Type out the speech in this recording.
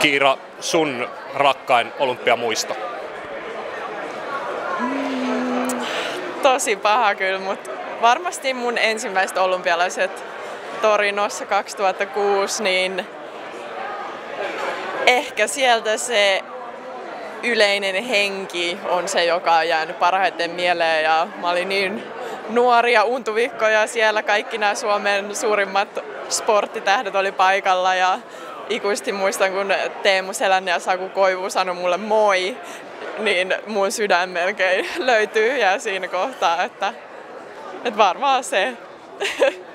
Kiira, sun rakkain olympiamuisto? Tosi paha kyllä, mutta varmasti mun ensimmäiset olympialaiset Torinossa 2006, niin ehkä sieltä se yleinen henki on se, joka on jäänyt parhaiten mieleen. Ja mä olin niin nuoria untuvikkoja siellä, kaikki nämä Suomen suurimmat sporttitähdet oli paikalla ja ikuisesti muistan, kun Teemu Selänne ja Saku Koivu sanoi mulle moi, niin mun sydän melkein löytyy ja siinä kohtaa, että varmaan se.